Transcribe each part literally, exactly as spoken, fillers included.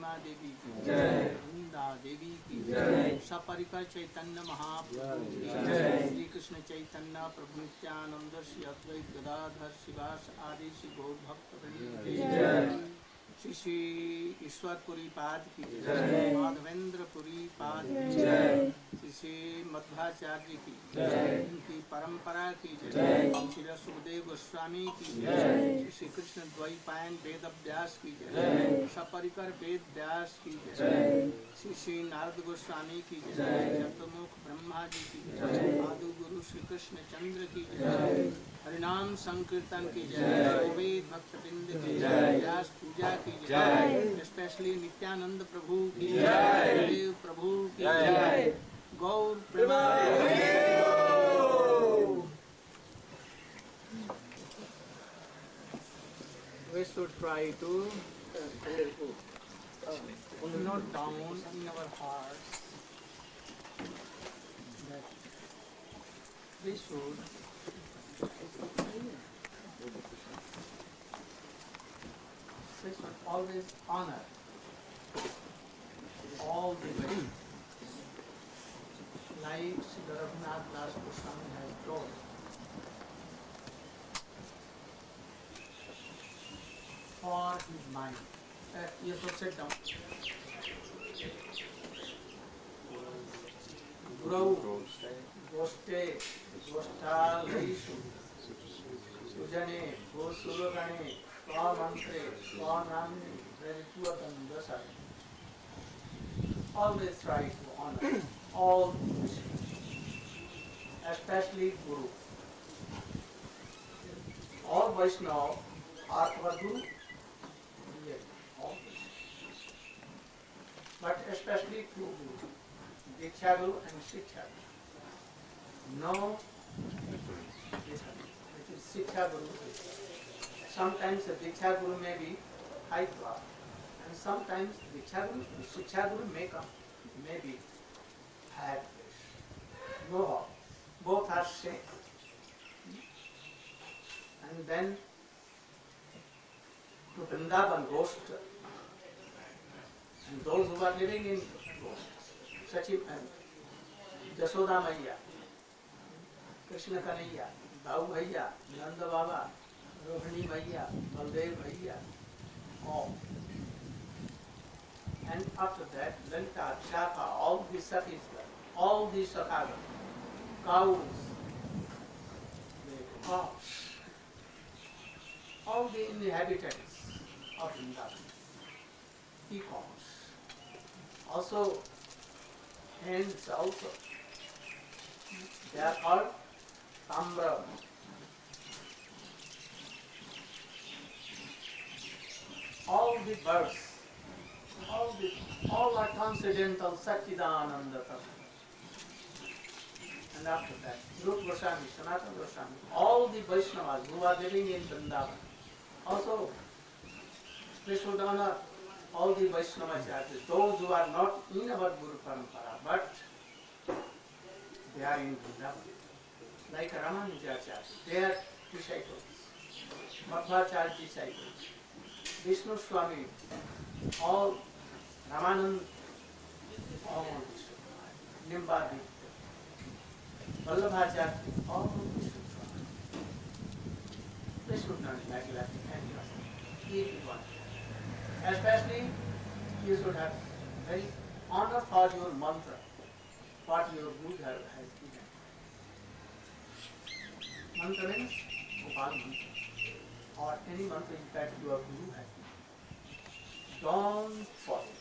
यमुना देवी की जय, वृंदा देवी की जय, सपरिकर चैतन्य महाप्रभु की जय, श्री कृष्ण चैतन्य प्रभु नित्यानंद श्री अद्वैत गदाधर शिवास आदि श्री गौर भक्त वृंद की जय, श्री श्री ईश्वरपुरी पाद की जय, माधवेंद्रपुरी पाद की जय, श्री श्री मध्वाचार्य की जय, इनकी परंपरा की जय, श्री सुखदेव गोस्वामी की जय, श्री श्री कृष्ण द्वैपायन वेद व्यास की जय, सपरिकर वेद व्यास की जय, श्री श्री नारद गोस्वामी की जय, चतुर्मुख ब्रह्मा जी की जय, आदि गुरु श्री कृष्ण चंद्र की जय, हरिनाम संकीर्तन की जय, सोवेद भक्तबिंद की जय, व्यास पूजा की जय, स्पेशली नित्यानंद प्रभु की जय, देव प्रभु की जय, गौर Premanand. We should try to note down in our hearts that we should we should always honor all the way, like Sri Raghunath Das Goswami has told. For his mind. Uh, you should sit down. Grow, goste, gostal, leishu, sujane, gosuragane, swamantre, swanamni, verituatam dasa. Always try to honor all especially Guru. All Vaishnava are our Guru. Yes, all. But especially two Guru, Diksha Guru and Shiksha Guru. No, it is Shiksha Guru. Sometimes the Diksha Guru may be high class, and sometimes Diksha Guru, the Shiksha Guru may come, may be high place. No, both are same. And then to Vrindavan Ghost, and those who are living in Ghost, Sachiv and Jasoda Maiya, Krishna Kanaiya, Bhau Bhaiya, Nanda Baba, Rohini Maiya, Baldev Bhaiya, all. And after that, Lalita, Shaka, all these Sakhis, all these Sakhagas, cows, the crops, all the inhabitants of Vrindavan, peacocks, also hens also, they are called Tambra. All the birds, all the, all are transcendental Satchidananda Tattva. And after that, Rupa Goswami, Sanatana Goswami, all the Vaishnavas who are living in Vrindavan, also we should honor all the Vaishnavacharyas, those who are not in our Guru Parampara, but they are in Vrindavan. Like Ramanujacharya, they are disciples, Madhvacharya disciples, Vishnu Swami, all Ramanand, all Vishnu, Nimbadi, Vallabhacharya, all Vishnu Swami. They should not neglect anyone, everyone. Especially, you should have very honor for your mantra, what your Guru has given. Mantra means Gopal mantra, or any mantra that your Guru has given. Don't forget.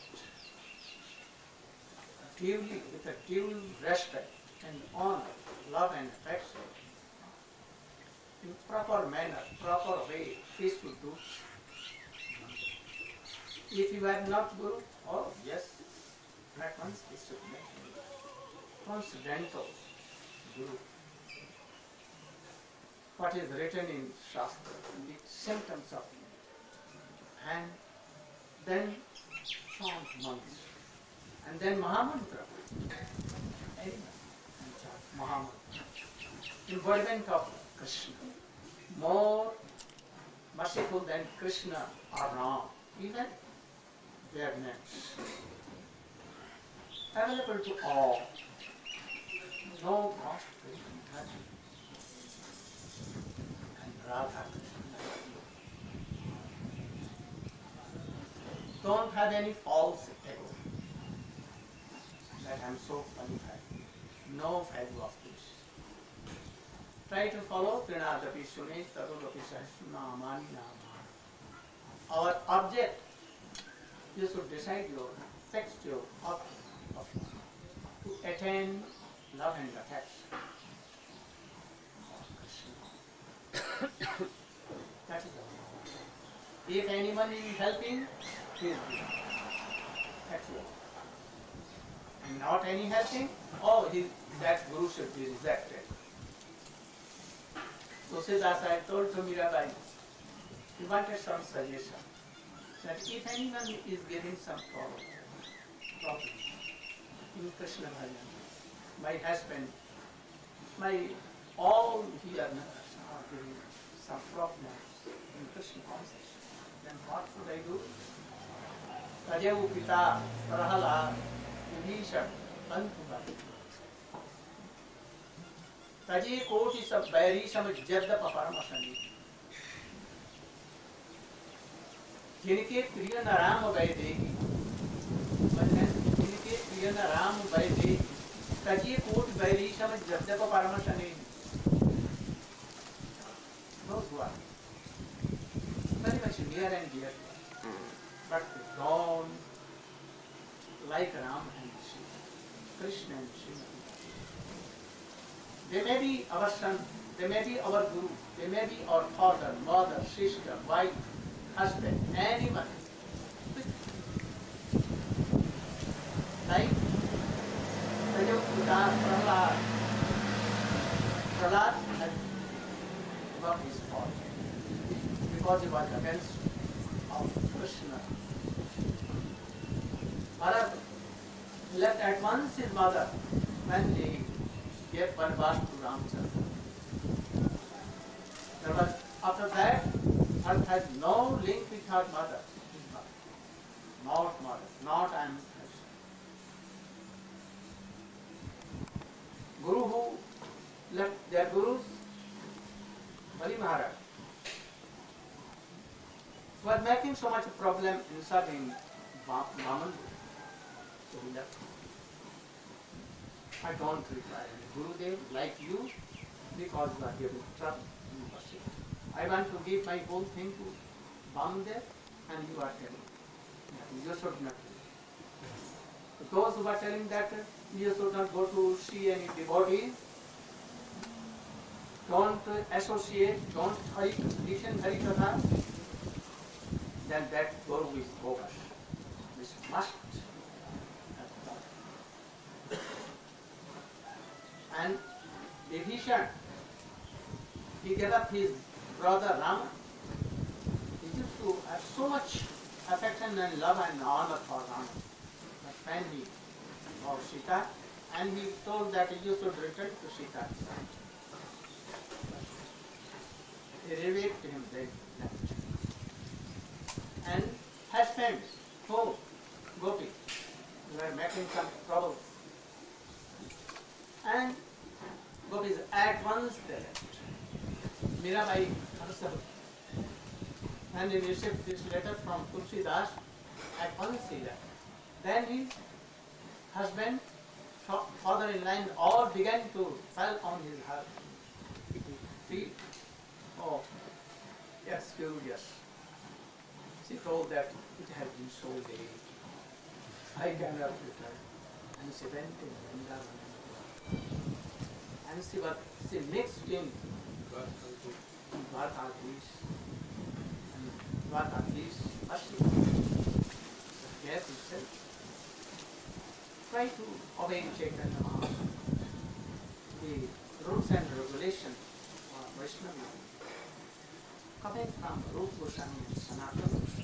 Duly, with a due respect and honor, love and affection, in proper manner, proper way, we should do. If you are not Guru, oh yes, at once we should make transcendental Guru. What is written in Shastra, the symptoms of it. And then chant mantras. And then Mahamantra. And chant Mahamantra. Embodiment of Krishna. More merciful than Krishna or Ram. Even They are names. Available to all. No cost free contact. And Radha Krishna. Don't have any false ego that I am so qualified. No value of this. Try to follow Trinadapi Sune Tarudapi Namani Nama. Our object, you should decide your fixed your object of to attain love and affection. That is all. If anyone is helping, he is good. That's all. And not any helping, oh, he, that guru should be rejected. So Siddhas I told to Mirabai, he wanted some suggestion that if anyone is getting some problem, problem in Krishna Bhajan, my husband, my all here are getting some problems in Krishna consciousness, then what should I do? Rajavu Pita, Prahalad, Vibhishan, Bantubhai. तजे कोटि सब बैरी समझ जद्द परम असंगी जिनके प्रिय न राम वै देगी जिनके प्रिय न राम वै देगी तजे कोटि बैरी समझ जद्द परम असंगी बहुत हुआ very much near and dear but gone like Ram and Sita, Krishna and Sita. They may be our son, they may be our guru, they may be our father, mother, sister, wife, husband, anyone. Like Prahlad. Prahlad had got his fault because he was against of Krishna. Bharat left at once his mother when he gave Banvas to Ramchandra. There was, after that, Earth has no link with her mother. Not mother, not I am. Guru who left their gurus, Bali Maharaj, was making so much problem in serving Brahman. So he left. I don't require any Gurudev like you because you are giving trouble. I want to give my whole thing to Bamdev and you are telling. You should not do. Those who are telling that you should not go to see any devotee, don't associate, don't listen Hari Katha, then that Guru is bogus. This must. And Vibhishan, he gave up his brother Rama. He used to have so much affection and love and honor for Rama. But when he saw Sita, and he told that you should return to Sita. He rebuked him, they left. And husband, who? Gopi, they were making some trouble. And Gopis at once they left. Mirabai herself, when he received this letter from Tulsidas, at once he left. Then his husband, father-in-law, all began to fall on his feet. Oh, that's curious. She told that it has been so late. I cannot return. And she went to Vrindavan. And she was she mixed in Dwarkadhish and Dwarkadhish worship. Yes, he said, try to obey Chaitanya Mahaprabhu. The rules and regulations of Vaishnava coming from Rupa Goswami and Sanatana Goswami.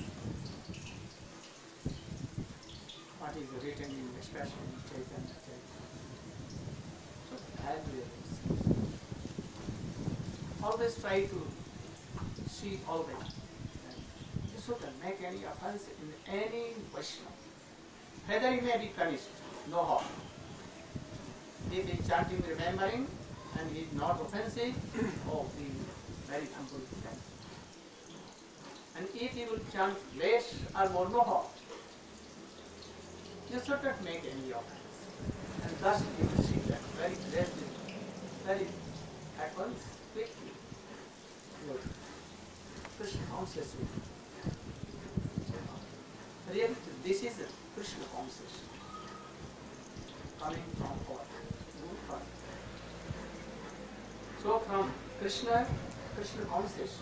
What is written in especially in Chaitanya Chaitanya. Always try to see always. You shouldn't make any offense in any Vaishnava. Whether he may be Kanishta, no harm. If he is chanting, remembering, and he is not offensive, oh, he is very humble to them. And if he will chant less or more, no harm. You should not make any offense. And thus you will see that very clearly, very at once, quickly, your Krishna consciousness. Really, this is a Krishna consciousness coming from what? Guru Parampara. So from Krishna, Krishna consciousness.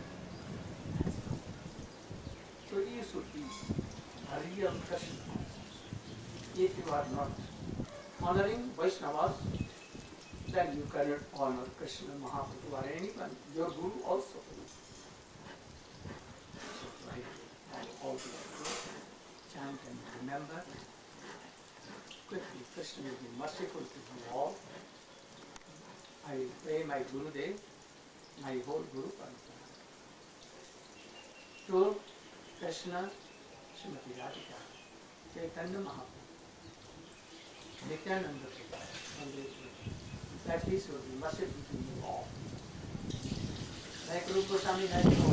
So you should be a real Krishna consciousness. If you are not honoring Vaishnavas, then you cannot honor Krishna, Mahaprabhu or anyone, your Guru also. So right, and all the chant and remember. Quickly, Krishna will be merciful to you all. I pray my Gurudev, my whole Guru Parampara, to Krishna, Srimati Radhika, Chaitanya Mahaprabhu, Nityananda Prabhu, that he should be merciful to you all. Like Rupa Goswami has told,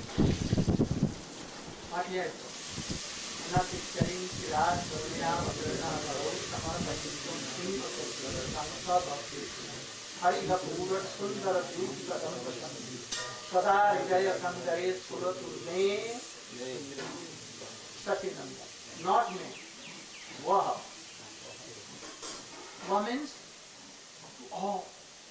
what he has told. Naticharin Siraj Varunya Vagrana Varo Samar Bhajitum Singh Samsa Bhakti Hariha Pura Sundara Dukha Dampasam Sada Hridaya Kangare Suratu Me Satinanda. Not me. Vaha. Vaha means all.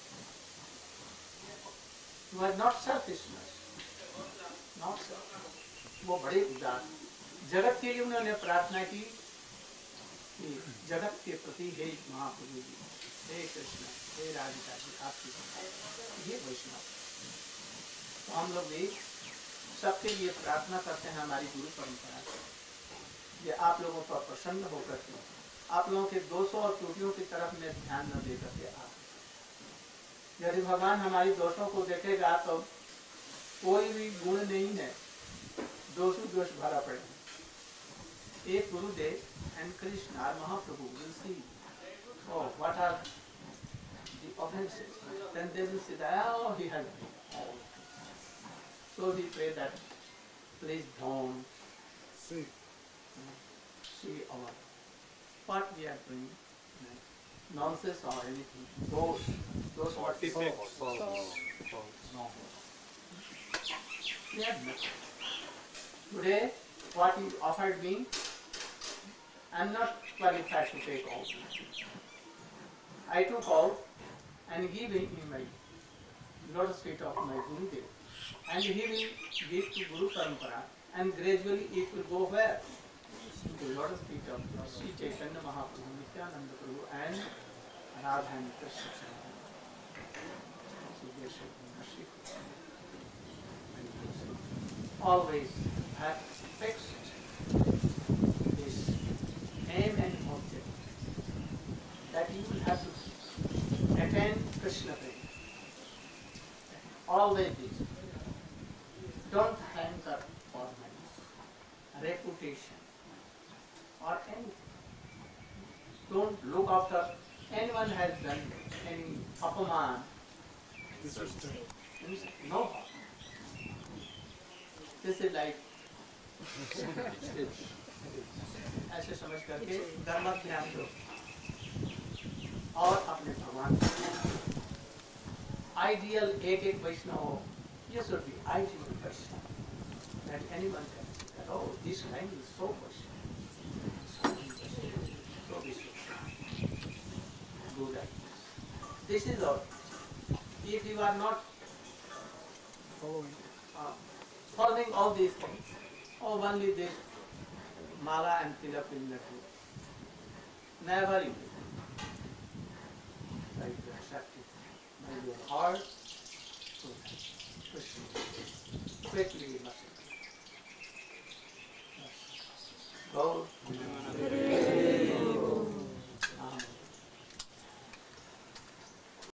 You are not selfishness. Not selfishness. वो बड़े उदार जगत के लिए उन्होंने प्रार्थना की कि जगत के प्रति हे महाप्रभु जी, हे कृष्ण, हे राधिका जी, आपकी ये वैष्णव। तो हम लोग भी सबके लिए प्रार्थना करते हैं हमारी गुरु परंपरा से, ये आप लोगों पर प्रसन्न होकर के आप लोगों के दोषों और त्रुटियों की तरफ में ध्यान न दे करके आप, यदि भगवान हमारी दोषों को देखेगा तो कोई भी गुण नहीं है, दोष दोष भरा पड़े। If Gurudev and Krishna or Mahaprabhu will see, oh, what are the offenses, then they will say that, oh, he has been. Oh. So we pray that, please don't see, see our, what we are doing, nonsense or anything, those, those are false. No. We have nothing. Today, what you offered me, I am not qualified to take all. I took all and give it in my lotus feet of my Gurudev, and he will give to Guru Parampara, and gradually it will go where? To lotus feet of Sri Chaitanya Mahaprabhu, Nityananda Prabhu, and Radha and Krishna. So they should be merciful. Always have fixed this aim and object, that you will have to attain Krishna Prema. Always this. Don't hanker for money, reputation, or anything. Don't look after anyone has done any apaman. No. This is like ऐसे समझ करके धर्म ध्यान दो और अपने भगवान ideal एक एक वैष्णव हो, you should be ideal Vaishnava, that anyone can say that, oh, this line is so Vaishnava, so we should do like this. This is all. If you are not following, uh, following all these things, or only this mala and tilak will not do. Never you try to accept it by your heart, so Krishna quickly must